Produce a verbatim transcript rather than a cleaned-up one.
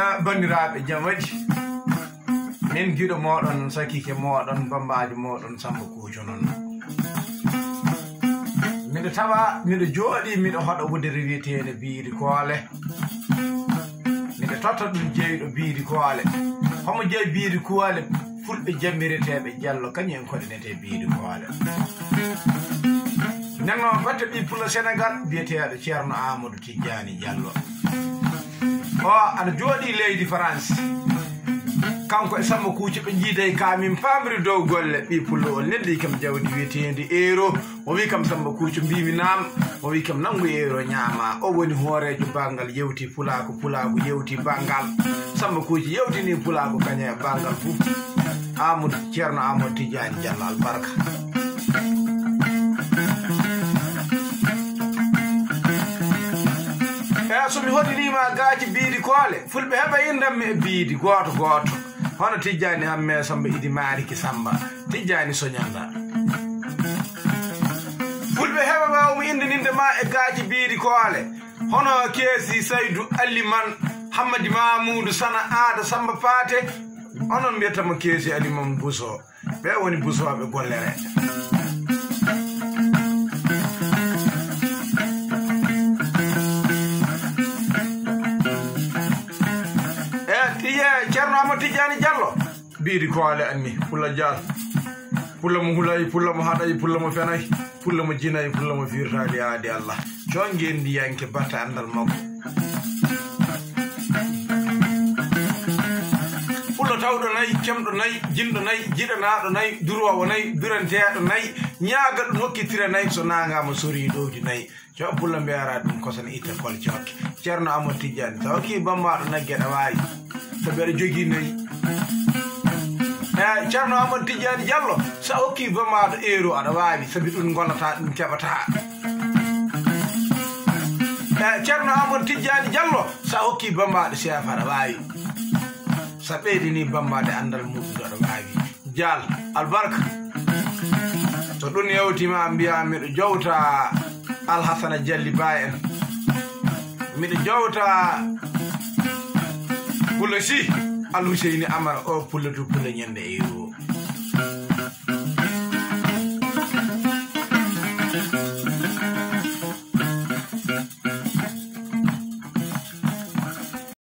bandiraɓe jam waɗi min giɗo moɗon sakike moɗon bambaji moɗon Samba Kuccu non miɗo tawa miɗo jooɗi miɗo hoɗo wudere wiyetede Biiri Koole miɗo totta ɗum jeyɗo Biiri Koole homo jeeyi Biiri Koole fulɓe jammireteɓe Diallo kañum en koɗinete Biiri Koole nanno batte ɓi pula Sénégal biyeteɗo Ceerno Amadou Tidiani Diallo o aɗa jooɗi leydi France kanko e Samba Kuccu ɓe jiiday kamin pamri dow golle ɓi pullo o nelli kam jawdi wiyetedi euro o wi kam Samba Kuccu mbimi nam o wi kam nangu euro ñaama o woni hoorejo bangal yewti pulako pulako yewti bangal Samba Kuccu yewtini pulako kaña e bangal fof Amadou Ceerno Amadou Tidiani Diallo albarka e somi hoɗinima gaaji Biiri Koole fulɓe heɓa indammi e biidi goto goto hono Tidiani hamme Samba Idi Mariki Samba Tidiani Soñanda fulɓe heɓa wawmi indininde ma e gaaji Biiri Koole hono Keesi Saydou Aliman Hammadi Mamoudou Sana Aada Samba Paate onon mbiyatamo Keesi Aliman Bousso ɓe woni busoɓe gollere Ceerno Amadou Tidiani Diallo Biiri Koole anni pulla jaal pulla mo hulayi pulla mo haɗayi pulla mo fenayi pulla mo jinayi pulla mo firtali yaadi Allah con gendi yanke batta andal makko pulla tawɗo nayi kemɗo nayi jinɗo nayi jiɗanaɗo nayi durowo nayi duranteɗo nayi ñaaga ɗum hokkitira nayi so nagama sori ɗowdi nayi co pulla mbiyara ɗum kosane itta kol cokke Ceerno Amadou Tidiani taw ki bambaɗo nagge ɗa wawi sabi aɗa jogii nayi e Ceerno Amadou Tidiani Diallo sa hokki bammaɗo euro aɗa waawi sabi ɗum gonata ɗum keɓata e Ceerno Amadou Tidiani Diallo sa hokki bammaɗo chef aɗa waawi sa ɓeydini bammade andal muɗum aɗa waawi dial albarka to ɗum yewtima mbiya miɗo jowta Alhassana Dialli Ba en miɗo jowta Pulla si Alhuseyni Amara o pulla to pulla ñande euro